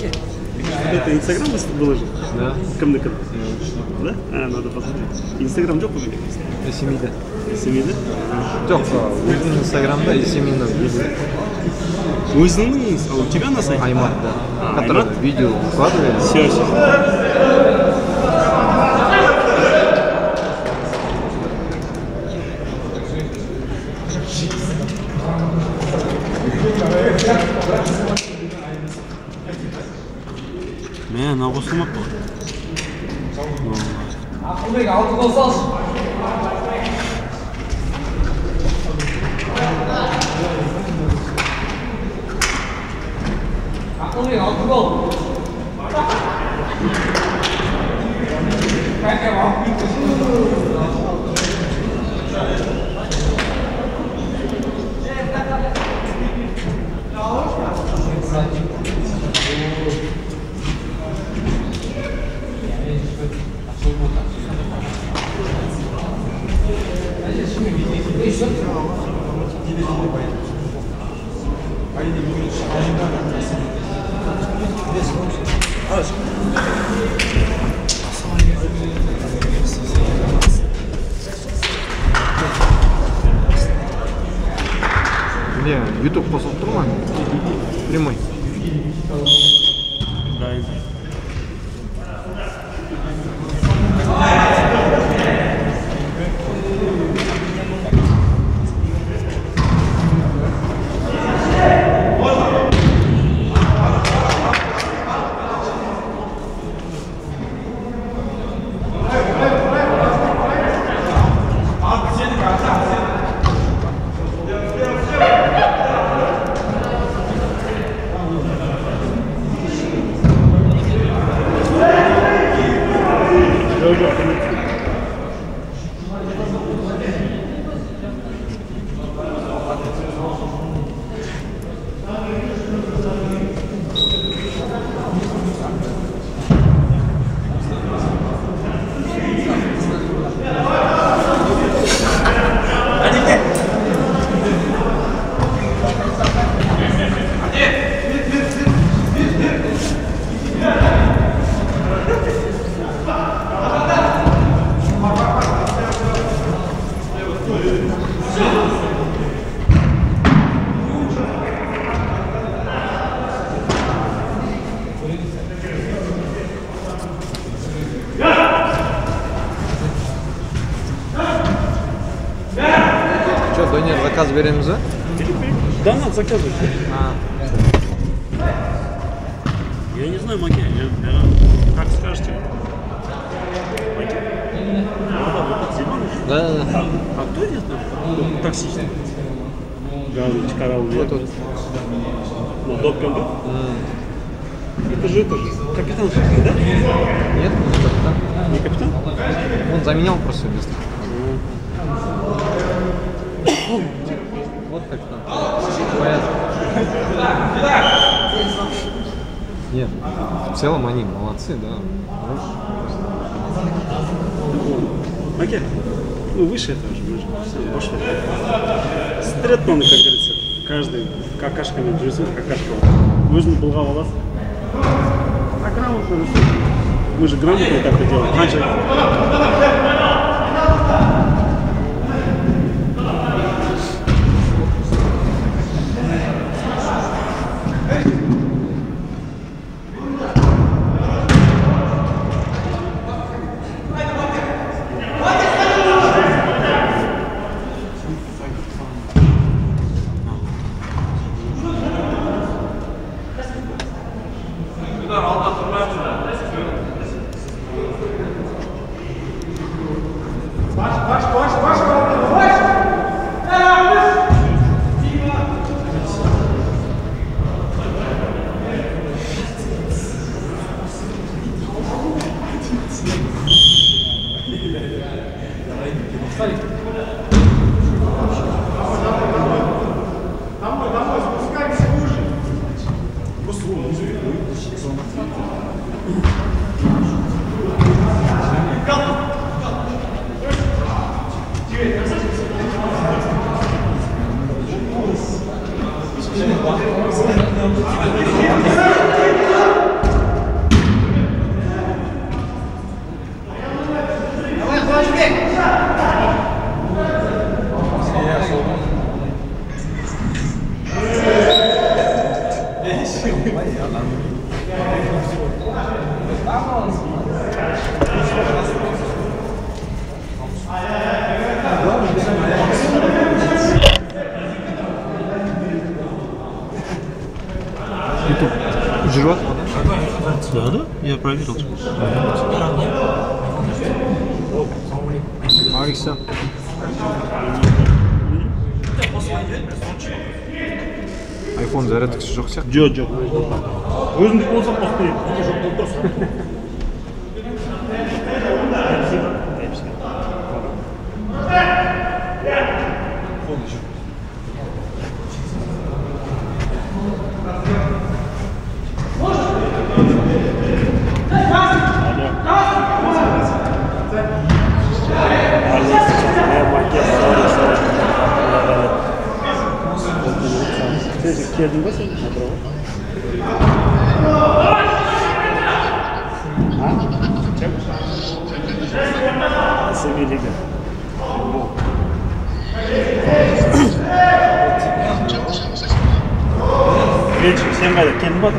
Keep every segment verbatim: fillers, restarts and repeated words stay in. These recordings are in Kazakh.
Вот это Инстаграм выложил? Да. Кімдікі? Да? А, надо посмотреть. Инстаграм жоқ бүгін? Есемиді. Есемиді? Жоқ, өзінің инстаграмда Есеминнің видео. Өзінің? А у тебя на сайте? Аймат, да. А, который Аймат? видео вкладывает. Все, все. Мен ауысылмап тұр. Ақылбек, алты гол салшы. Ақылбек, алты гол. Қайқа, алып Не, YouTube қосылып тұр ма? Прямой. Дайын. Что, донер заказ береміз ба? Да, надо заказывать. А. Я не знаю, Маке, я, я, как скажете. Маке. Да, да, да. А кто это там? Таксист. Галыч, караул. Вот тут. Ну, допком был? Это же, это же. Капитан, да? Нет, не капитан. Не капитан? Он заменял просто место. Вот капитан. Понятно. Нет, в целом они молодцы, да. Маке, ну выше этого же, мы же все больше. Стретманы, как говорится, каждый какашками рисует, какашка. Нужно был голос. А грамотно рисует. Мы же грамотно так и делаем. Раньше... YouTube жүріп жатыр ма? Да, да, я проверил. Алиса. Айфон зарядкасы жоқ сияқты. Жоқ, жоқ. Өзіңдік болса қоспайды. Жоқ болып тұрсын. Келдің ба сен? А? Чем? Семилига. Вечер, сен қайда? Келдің ба?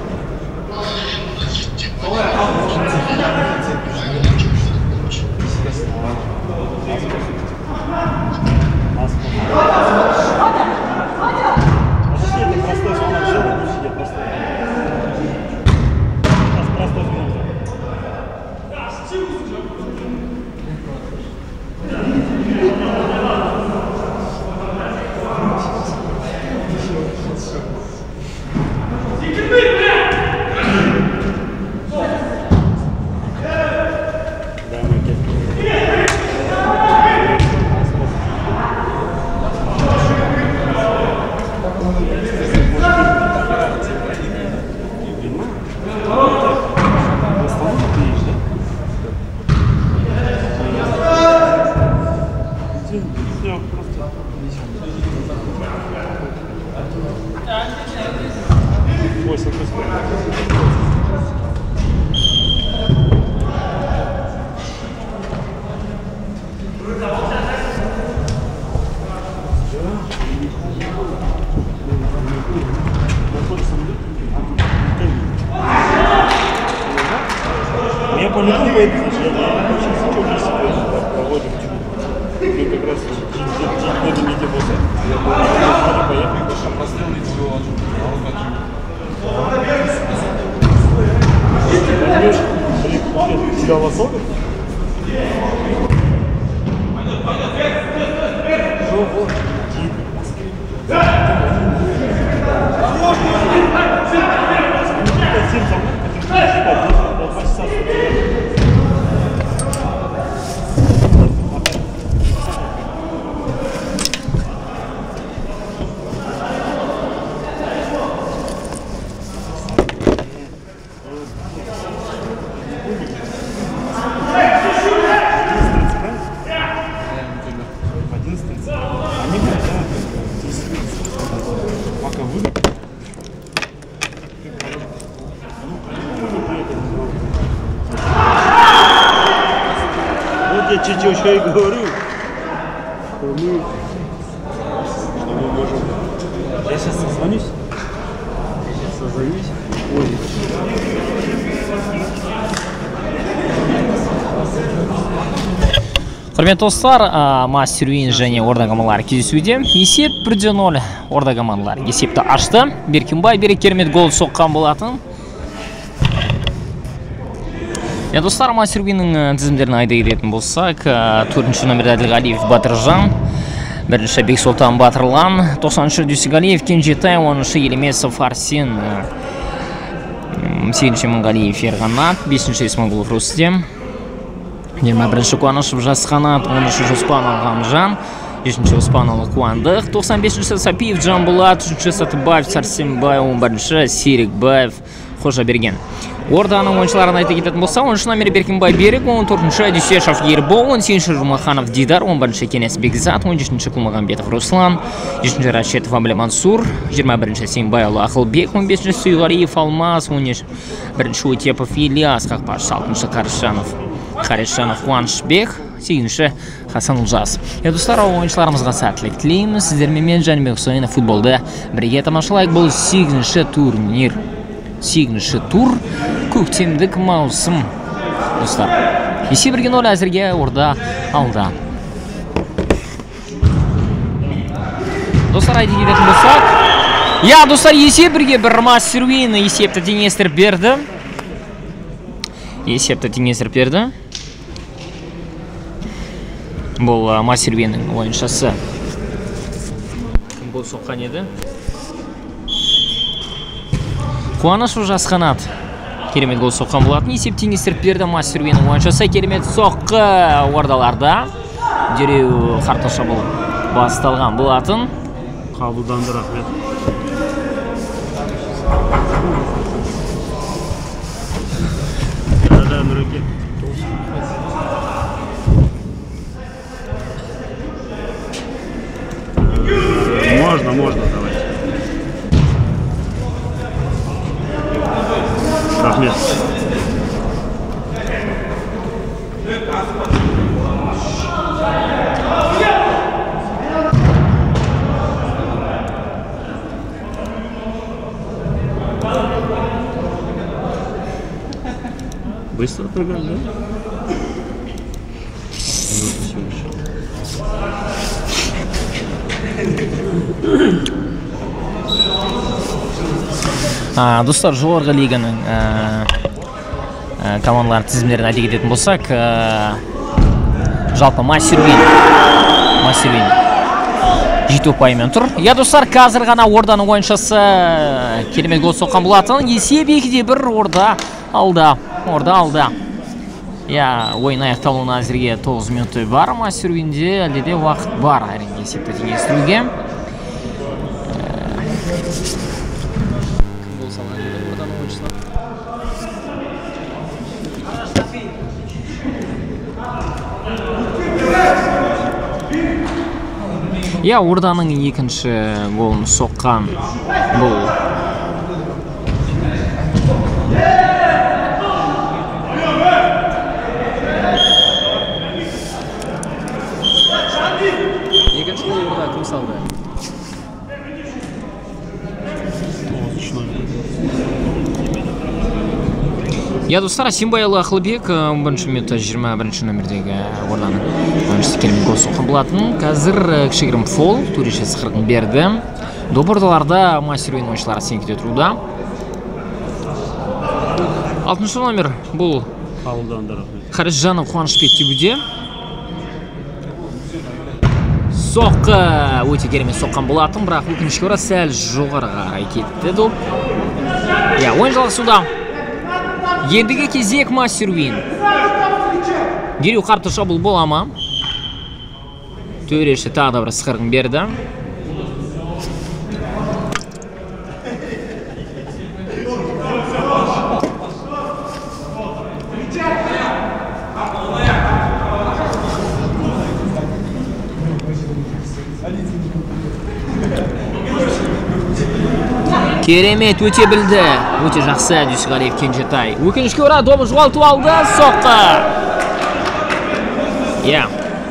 Я по-любому поеду, я очень сейчас проводим. Мы как раз годы не делали. Я поехал. Тебя лосовый? Что вот? Я чуть-чуть и говорю, что мы, что мы можем. Я сейчас созвонюсь. Созвонюсь. Ой. Құрметті достар, Мастер Уин және Орда командалары кездесуде. Есеп бір де нөл. Орда командалары есепті ашты. Беркінбай берек керемет гол соққан болатын. Я достар, Мастер Уиннің тізімдерін айта кететін болсақ, төртінші номерде Әділғалиев Батыржан, бірінші Бексұлтан Батырлан, тоқсаныншы Дүйсеғалиев Кенжетай, оныншы Елемесов Арсен, сегізінші Мұңғалиев Ерғанат, бесінші Исмағұлов Рустем, жиырма бірінші Қуанышев Жасқанат, он үшінші Оспанов Ғамжан, жетінші Оспанов Қуандық, тоқсан бесінші Сапиев Жанболат, үшінші Сатыбаев Сәрсенбай, он бірінші Серікбаев Қожаберген. Орданың ойыншыларын айта кететін болса, оныншы номері Беркінбай Берік, он төртінші Дүйсешев Ербол, он сегізінші Жұмаханов Дидар, он бірінші Кенес Бекзат, он жетінші Құлмағамбетов Руслан, жетінші Рашетов Абілі Мансур, жиырма бірінші Сембайұлы Ақылбек, он бесінші Сүйғариев Алмаз, он бірінші Утепов Ильяс, қақпашы, алтыншы Қарышанов Қаришанов Қуанышбек, сегізінші Хасан Ұлжас. Достар, ойыншыларымызға сәттілік тілейміз. Сіздермен мен Жәнібек Сұйынов футболды бірге тамашалайық. Бұл сегізінші турнир. сегізінші тур көктемдік маусым. Достар, есеп бірге нөл әзірге орда алда. Достар, айта кететін болсақ. Я, достар, есеп бірге бір Мастервин есепті теңестіріп берді. Есепті теңестіріп берді. Бұл Мастервиннің ойыншысы. Кім бұл соққан еді? Қуанышев Жасқанат. Керемет гол соққан болатын. Есеп теңестіріп берді Мастервиннің ойыншысы. Керемет соққы ордаларда. Дереу қарташа бұл басталған болатын. Қабылданды, рахмет. Да-да, Нұреке. Можно, можно, давай. Рахмет. Быстро отпрыгали, да? А, достар, жоғарғы лиганың командалардың тізімдерін айта кететін болсақ, жалпы Мастервин Мастервин жеті ұпаймен тұр. Я, достар, қазір ғана орданың ойыншысы керемет гол соққан болатын. Есеп екіде бір орда алда. Орда алда. Я, ойын аяқталуына әзірге тоғыз минуты бар Мастервинде, әлде де уақыт бар әрине есепті теңестіруге. Я, орданың екінші голын соққан бұл. Екінші гол орда кім салды? Я, достар, Асимбайұлы Ақылбек бірінші минутта жиырма бірінші нөмірдегі орданың ойыншысы керемет гол соққан болатын. Қазір кішігірім фол, төрешесі қырқын берді. Доп ордаларда Мастервин ойыншылары сенкіде тұруда. алтыншы номер бұл Харисжанов Қуанышбек тебуде. Соққы өте керемет соққан болатын, бірақ өкінішке орай сәл жоғарыға қарай кетті доп. Я, ойын жалғасуда. Ендігі кезек Мастервин. Дереу қарташа бұл бола ма? Төреші тағы да бір сықырғын берді. Керемет өте білді. Өте жақсы Дүйсеғалиев Кенжетай. Өкінішке орай добы жоғалтып алды. Соққы. Я.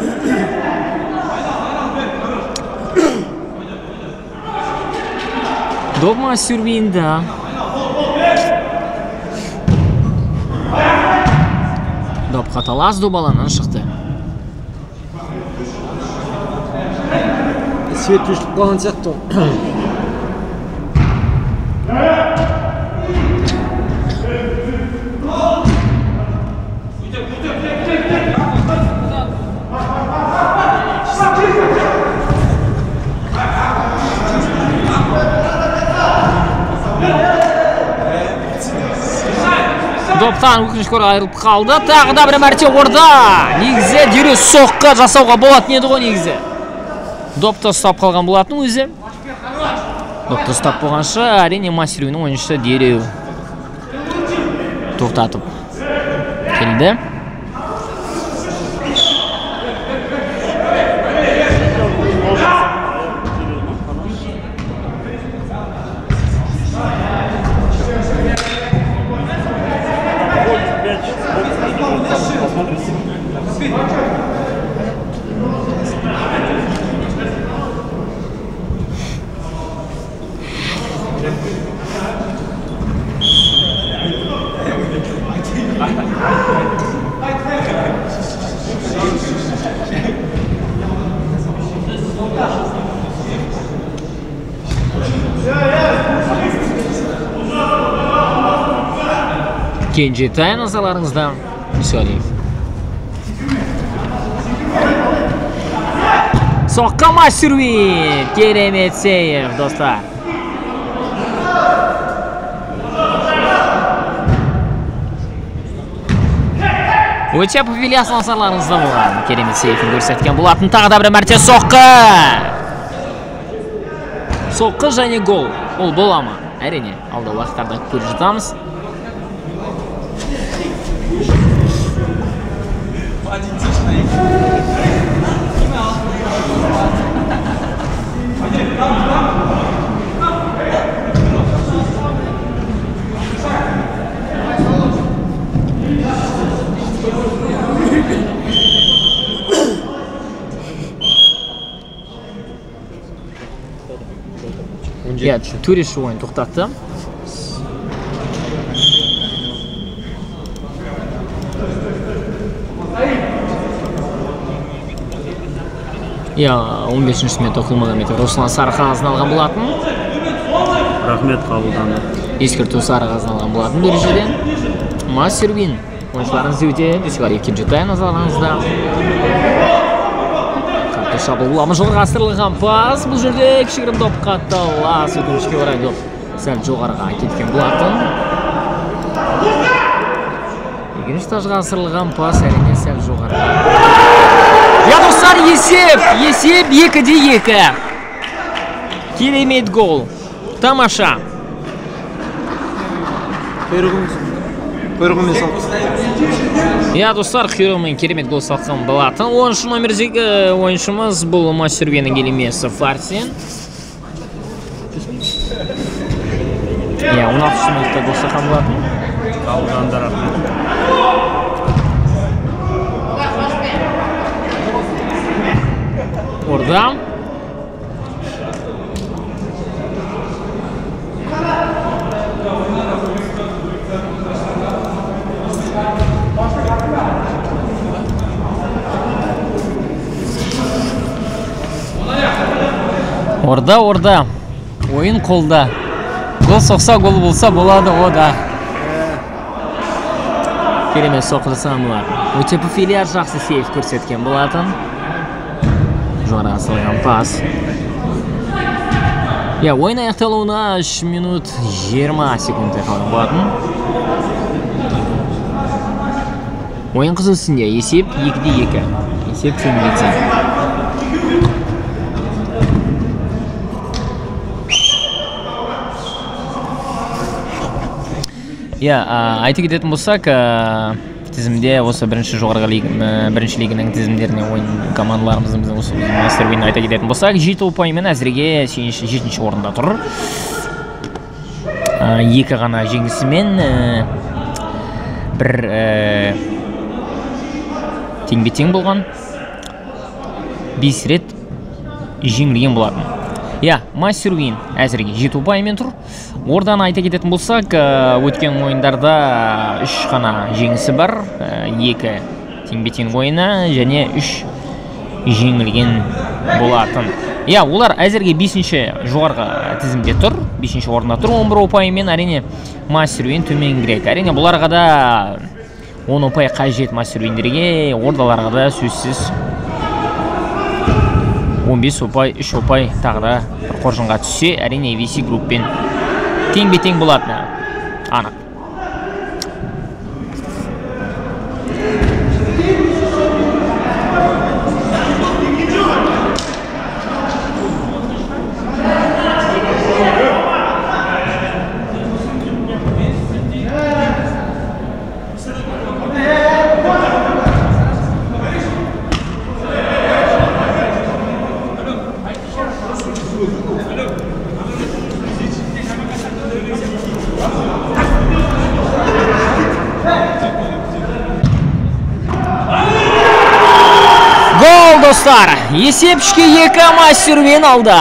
Доп Мастервинда. Доп қаталас доп алаңнан шықты. Свет өшіп қалған сияқты. Доптан өкінішке орай айырылып қалды. Тағы да бір мәрте орда. Негізі дереу соққы жасауға болатын еді ғой негізі. Допты ұстап қалған болатын өзі. Допты ұстап болғанша әрине Мастервиннің ойыншысы дереу тоқтатып келді. Кенжетай назарларыңызда. Дүйсеғалиев. Соққа Масюрвин. Керемет сейв, достар. Өте Павелияс назарларыңызда болған. Керемет сейфін көрсеткен болатын. Тағы да бір мәрте соққы. Соққы және гол. Ол бола ма? Әрине, алда уақыттарда көріп жатамыз. Я Туриш ойын тоқтатты. Я он бесінші минут Құлмағамбетов Руслан Сарықағазын алған болатын. Рахмет қабылданды. Ескерту Сарықағазын алған болатын дәрежеден. Масюрвин ойыншыларыңыз өте. Дүйсеғалиев Кенжетай назарларыңызда. Шабуыл амыжылға асырылған пас. Бұл жерде кішігірім доп қатталас. Өкінішке орай доп сәл жоғарға кеткен болатын. Екінші тажға асырылған пас әрине сәл жоғарға. Я достар, есеп! Есеп екі де екі. Керемет гол. Тамаша. Құйрығымен салды. Я достар, құйрығымен керемет гол салқан болатын. оныншы номердегі ойыншымыз бұл Масюрвиннің Елемесов Арсен. Я он алтыншы минутта гол салқан болатын. Қабылданды, рахмет. Орда. Орда, орда. Ойын қолда. Гол соқса, гол болса болады, о да. Керемет соққы жасаған болатын. Өте Павелияс жақсы сейф көрсеткен болатын. Жоғары асырылған пас. Я, ойын аяқталуына үш минут жиырма секунд қалған болатын. Ойын қызу үстінде есеп екі де екі. Есеп теңге тең. Я, айта кететін болсақ, тізімде осы бірінші жоғарғы бірінші лигінің тізімдеріне ойын командаларымыздың осы Масюрвин айта кететін болсақ, жеті ұпаймен әзірге жетінші орында тұр. Екі ғана жеңісімен бір теңбе-тең болған. бес рет жеңілген болатын. Я, Масюрвин әзірге жеті ұпаймен тұр. Ордан айта кететін болсақ, өткен ойындарда үш қана жеңісі бар, екі теңбе-тең ойыны және үш жеңілген болатын. Я, олар әзірге бесінші жоғарғы тізімде тұр, бесінші орында тұр, он бір ұпаймен. Әрине Масюрвин төменгірек. Әрине бұларға да он ұпай қажет Масюрвиндерге, ордаларға да сөзсіз он бес ұпай, үш ұпай тағы да қоржынға түссе, әрине ви си группен тең-бе-тең болатыны анық. Достар, есеп үшке екі Масюрвин алды.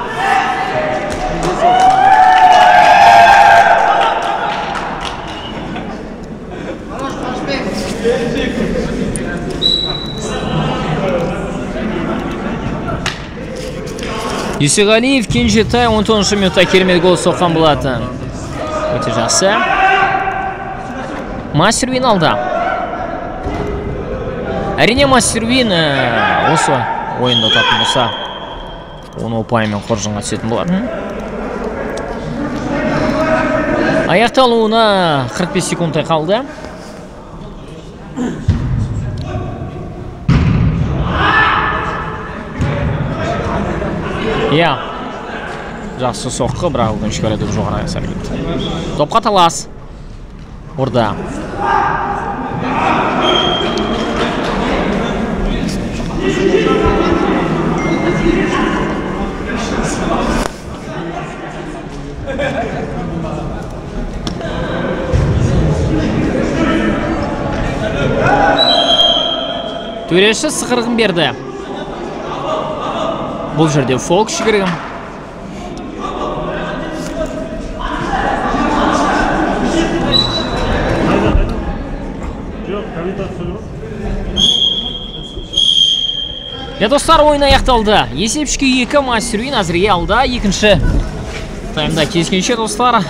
Дүйсеғалиев Кенжетай он тоғызыншы минутта керемет гол соққан болатын. Өте жақсы. Мастервин алда. Әрине Мастервин осы ойында ұтатын болса, оны ұпаймен қоржынға түсетін болатын. Аяқталуына қырық бес секундтай қалды. Иә, жақсы соққы, бірақ өкінішке орай доп жоғары әсер етті. Топқа талас. Орда. Төреші сықырғын берді. Бұл жерде фол кішігіргім. Е, достар, ойын аяқталды. Есеп үшке екі, Мастервин әзірге алда. Екінші таймда кескенше, достар.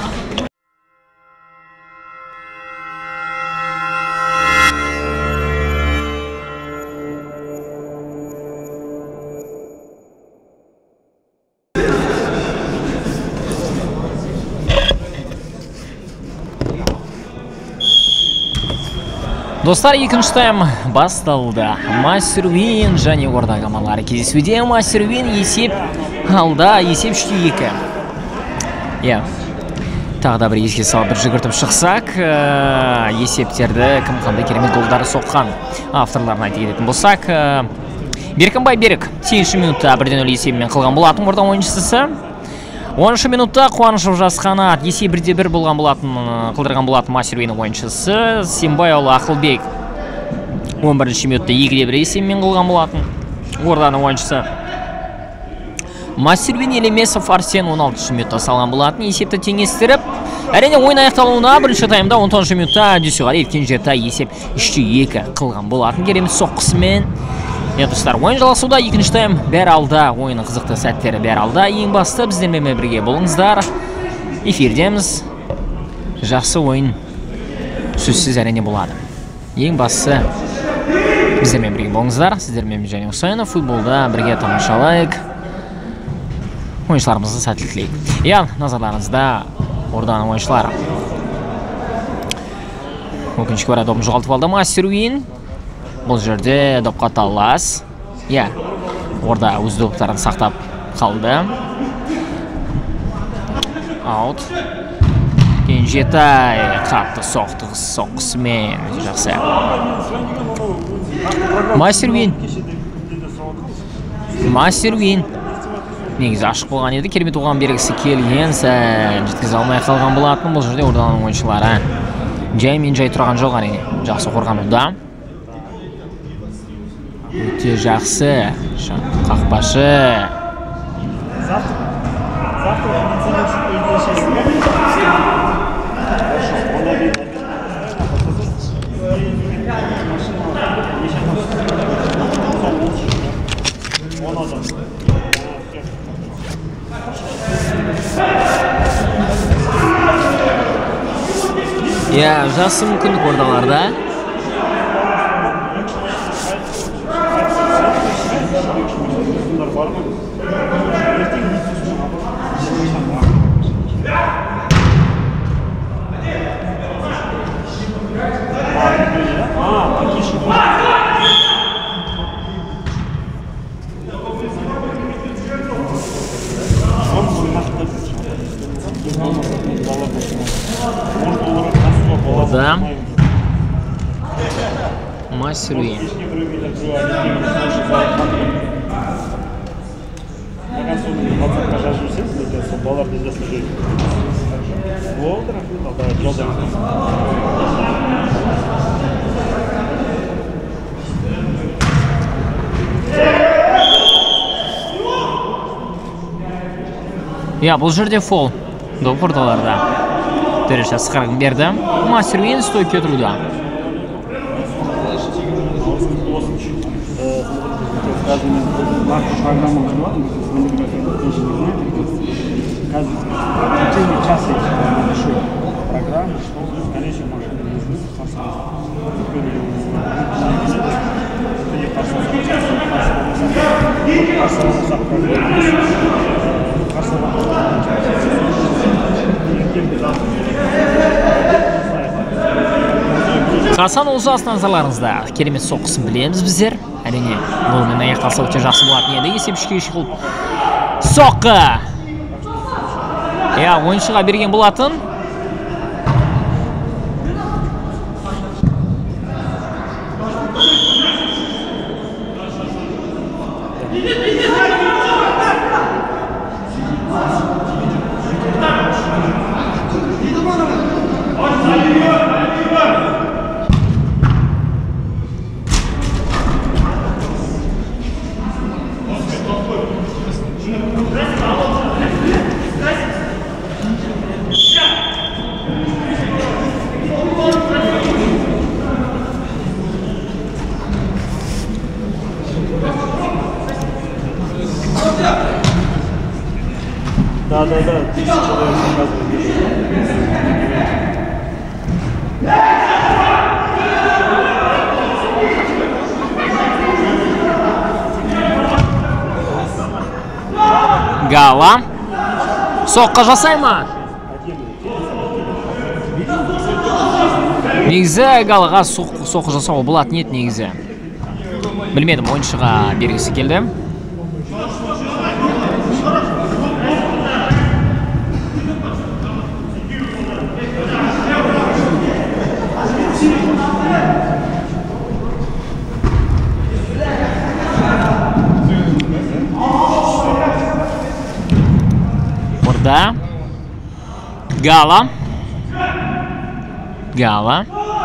Достар, екінші тайм басталды. Мастервин және Орда командалары кездесуде. Мастервин есеп алда, есеп үште екі. Иә. Тағы да бір еске салып бір жүгіртіп шықсақ, есептерді кім қандай керемет голдары соққан авторларына айта кететін болсақ, Беркінбай Берік сегізінші минутта бірден нөл есебімен қылған болатын Орда ойыншысы. оныншы минутта Қуанышев Жасқанат есеп бірде бір болған болатын, қылдырған болатын Мастервин ойыншысы. Сембайұлы Ақылбек он бірінші минутта екіде бір есебімен қылған болатын Орданың ойыншысы. Мастервин Елемесов Арсен он алтыншы минутта салған болатын. Есепті теңестіріп, әрине ойын аяқталуына бірінші таймда он тоғызыншы минутта Дүйсеғали Кенжертай есеп үште екі қылған болатын керемет соққысымен. Е, достар, ойын жалғасуда, екінші тайм бәрі алда, ойынның қызықты сәттері бәрі алда. Ең басты біздермен бірге болыңыздар. Эфирдеміз. Жақсы ойын сөзсіз әрине болады. Ең басты біздермен бірге болыңыздар. Сіздермен және Усайынов футболда бірге тамашалайық. Ойыншыларымызды сәттілік тілейік. Иә, назарларыңызда Орданың ойыншылары. Өкінішке орай допын жоғалтып алды Мастервин. Бұл жерде допқа талас. Иә, Орда өз доптарын сақтап қалды. Аут. Кенжетай қатты соққысымен. Жақсы. Мастервин. Мастервин. Негізі ашық болған еді. Керемет оған бергісі келген сән. Жеткізе алмай қалған болатын. Бұл жерде Орданың ойыншылары. Жай мен жай тұрған жоқ әрине. Жақсы қорған ұлда. Өте жақсы. Қақпашы. Иә, жақсы мүмкіндік Ордаларда. Орда. Мастервин. Я, бұл жерде фол. Доп Ордаларда. Төреші сықырғын берді. Мастервин стойке тұруда. В течение часа большой программы, что, скорее всего, может быть. Хасан Олжас назарларыңызда. Керемет соққысын білеміз біздер. Әрине, голмен аяқталса өте жақсы болатын еді. Есеп үшке үш қылып соққы. Я, ойыншыға берген болатын. Да, да, да, тысяча человек заказывали. Гала. Соққы жасай ма? Негізі Галаға соққы жасауға болатын еді негізі. Білмедім, ойыншыға бергісі келді. Burada Gala Gala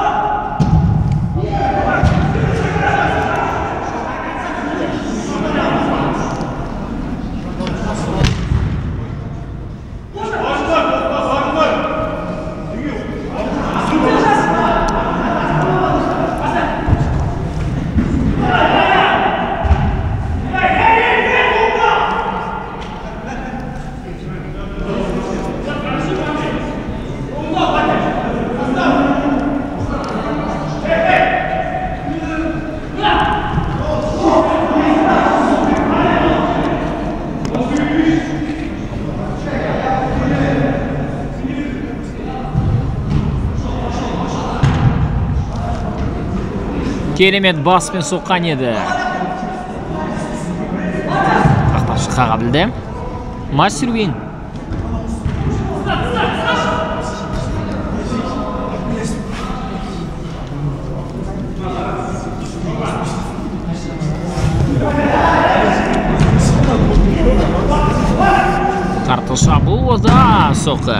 Керемет баспен соққан еді. Қақпашы қаға білді. Мастер Уин. Қарты шабуы да соққы.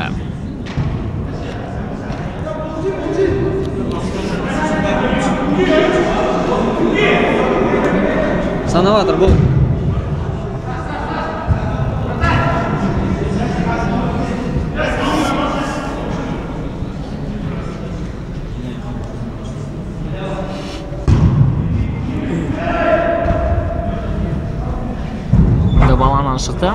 Санаватыр бұл. Баланнан шықты.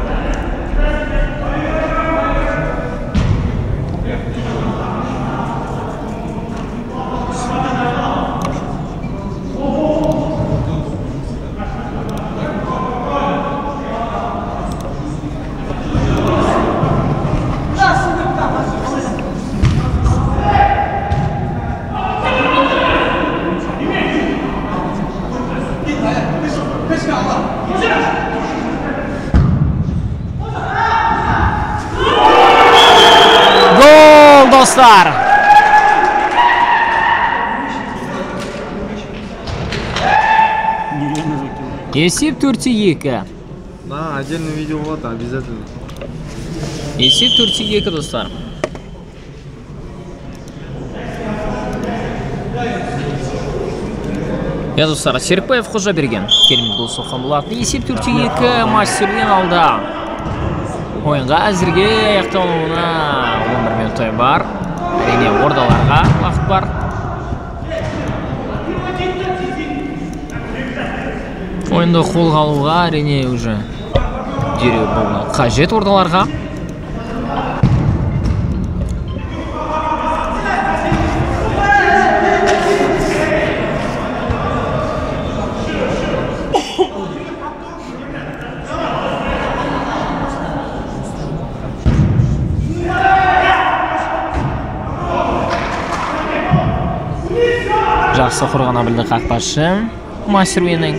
Достар. Есеп төртте екі. Да, отдельный видео вот, обязательно. Есеп төртте екі, достар. Я, достар, Серікбаев қожа берген. Керемет гол соққан болатын. Есеп төртте екі, Мастер Уин алда. Ойынға әзірге аяқталуына он бір минуттай бар. Әрине ордаларға уақыт бар. Ойынды қолға алуға әрине уже дереу болуы қажет ордаларға. Жақсы қорғана білді қақпашы Мастервиннің.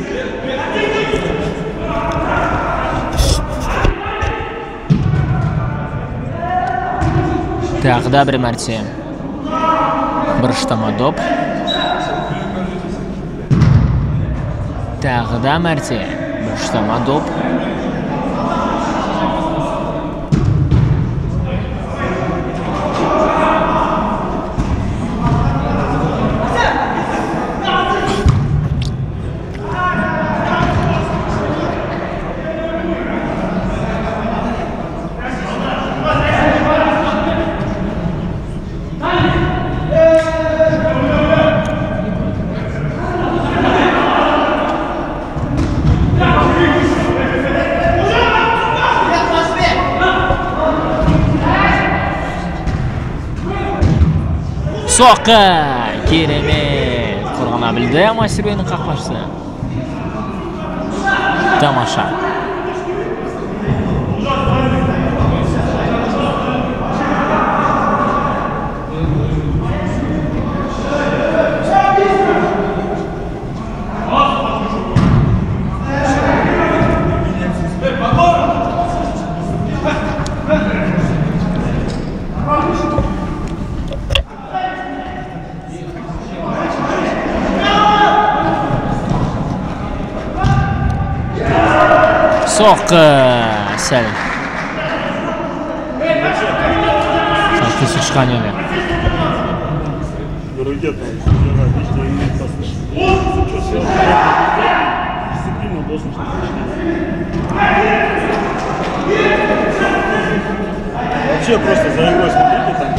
Тағы да бір мәрте бұрыштама доп. Тағы да мәрте бұрыштама доп. Соққы керемет қорғана білді Мастервиннің қақпашысы. Тамаша. Соққы сәл. Соққы шыққан еді. Друге там, вчера лично имеет послушать. Что, сел? Дисциплину должен вообще просто за игрой смотрите там.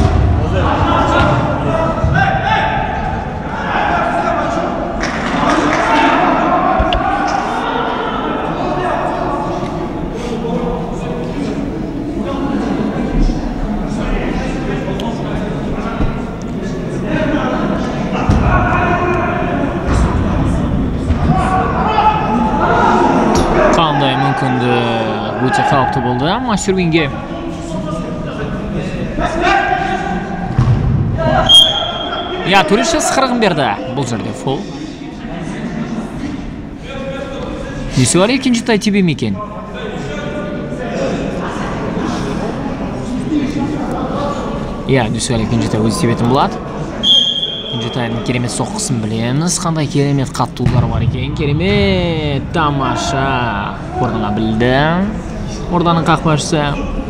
Қандай мүмкінді өте қауіпті болды Мастервинге. Я, төреші сықырғын берді. Бұл жерде фол. Несі бар екінші тай тебе мекен? Я, несі бар екінші тай өзі тебетін болады. Екінші тайдың керемет соққысын білеміз. Қандай керемет қаттулар бар екен. Керемет, тамаша. Қорғана білді. Орданың қақпашысы.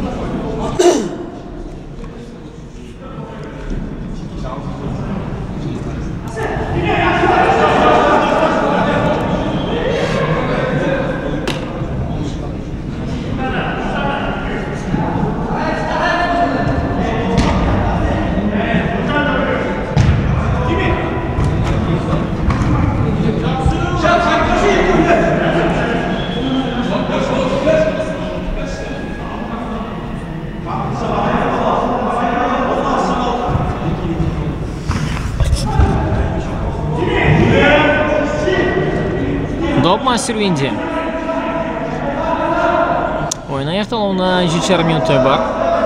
Доп Мастервинде. Ойын аяқталуына жеті жарым минуттай бар.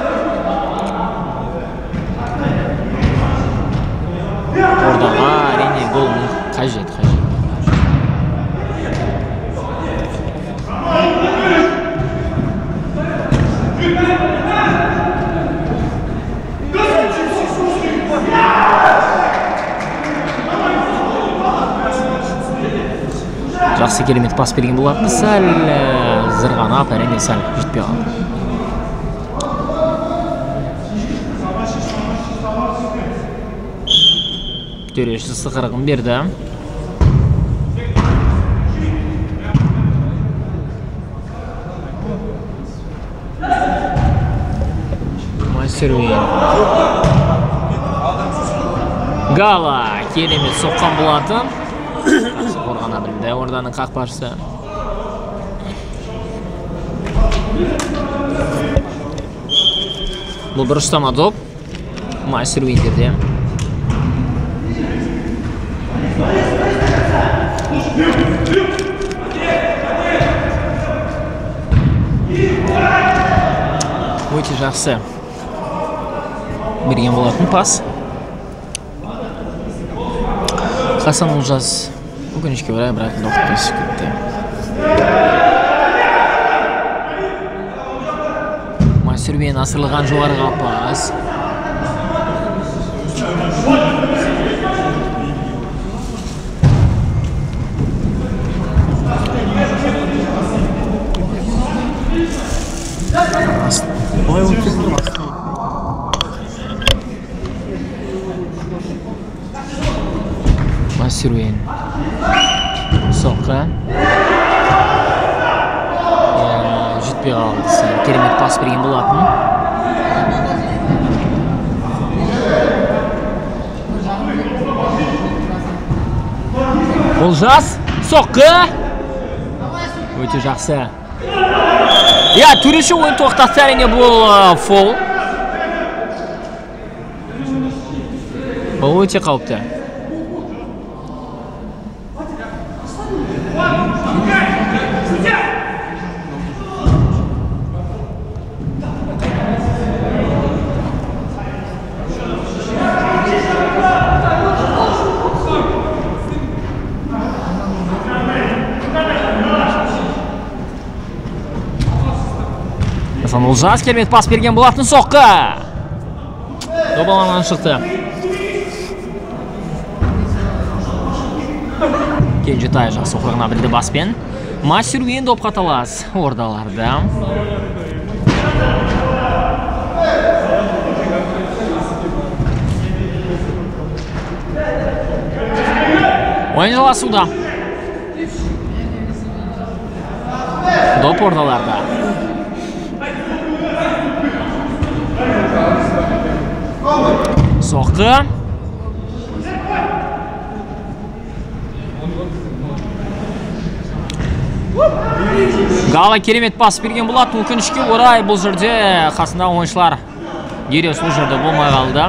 Ордаға әрине гол қажет, қажет. Жақсы керемет пас берген болатын, сәл зырғанап, әрине сәл жетпей қалды. Төреші сықырғын берді. Мастервин. Гала керемет соққан болатын. Жақсы қорғана білді орданың қақпашысы. Бұл бұрыштама доп Мастервиндерде. Өте жақсы берген болатын пас. Хасан Олжас өкінішке орай бірақ доқтық кесіп кетті. Масюрбен асырылған жоғарыға пас. Масюрбен соққа жетпей қалды. Керемет пас берген болатын. Олжас соққы өте жақсы. Я, төреші ойын тоқтатты, әрине бұл фол. Бұл өте қауіпті. Олжас керемет пас берген болатын, соққы. Добаланнан шықты. Кенжетай жақсы оқырғына білді баспен. Масюрбен допқа талас ордаларда. Ойын жаласуда. Доп ордаларда. Соққы. Гала керемет пас берген болатын, өкінішке орай бұл жерде қасында ойыншылар дереу сол жерде болмай қалды.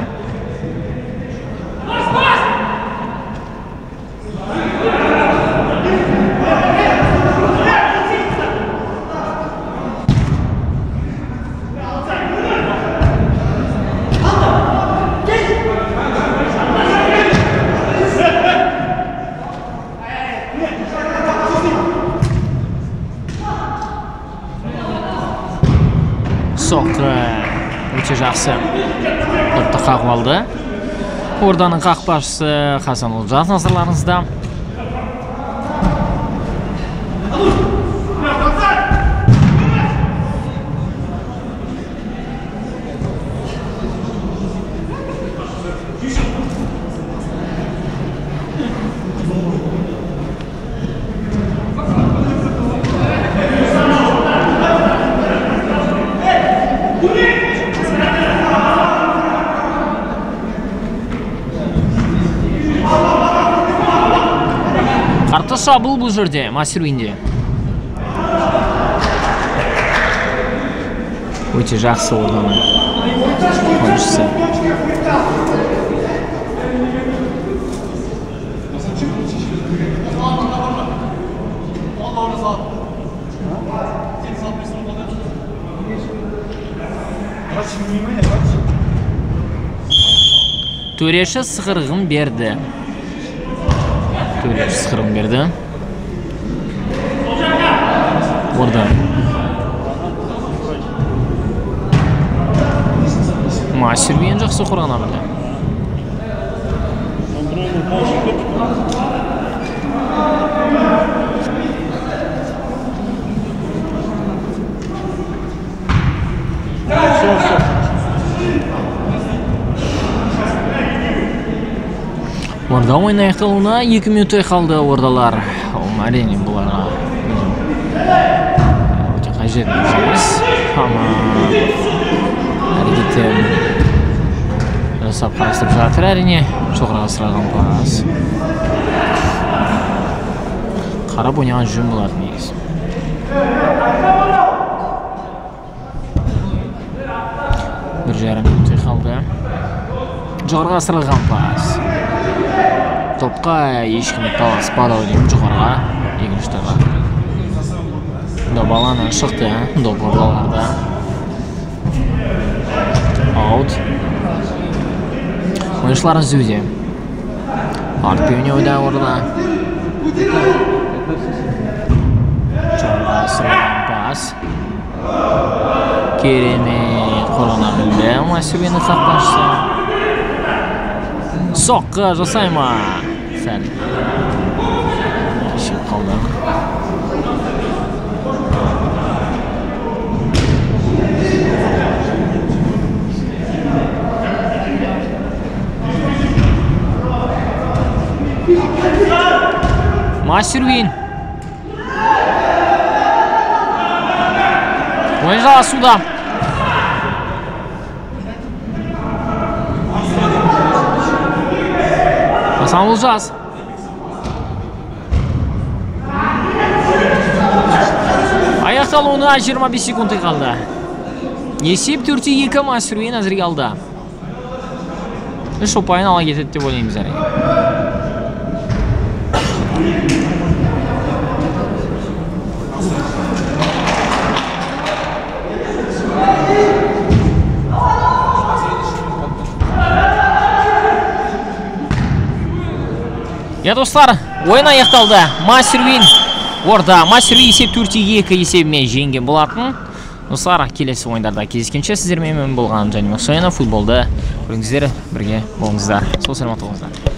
Соққы өте жақсы допты қағып алды. Орданың қақпашысы Хасан Олжас назарларыңызда. Қарты шабыл бұл жерде, Масюрбенде. Өте жақсы орданың ойыншысы. Төреші сықырғын берді. Төреші сықырғын берді. Орда. Масюрбен жақсы құрғана білді. Орда ойын аяқталуына екі минут қалды ордалар. Әрине бұларға өте қажет емес. Ама әрекеттен жасап қарастырып жатыр әрине. Жоғарыға сұраған пас. Қарап ойнаған жөн болады негіз. Бір жарым минут қалды. Жоғарыға сұраған пас. Топқа ешкім таласпады ойдеймін жоғарға, екіншіштіға. Добаланнан шықты, доп ордаларда. Аут. Ойыншылар іздеуде. Арпионио да орда. Чорасырған пас. Керемет қорғана білді. Масюрвини қақпашысы. Соққы жасай ма? Сәл. Кешіп қалды. Масюрвин. Ойын жалғасуда. Асан Олжас. Аяқталуына жиырма бес секунды қалды. Есеп төрт екі Масюрвин әзірге алды. Үш ұпайын ала кетеді деп ойлаймыз әрине. Я достар, ойын аяқталды. Масюрвин орда. Масюрвин есеп төрт екі есебімен жеңген болатын. Достар, келесі ойындарда кездескенше сіздермен мен болған Жәнібек Соянов. Футболды көріңіздер, бірге болыңыздар. Сол сәлемет болыңыздар.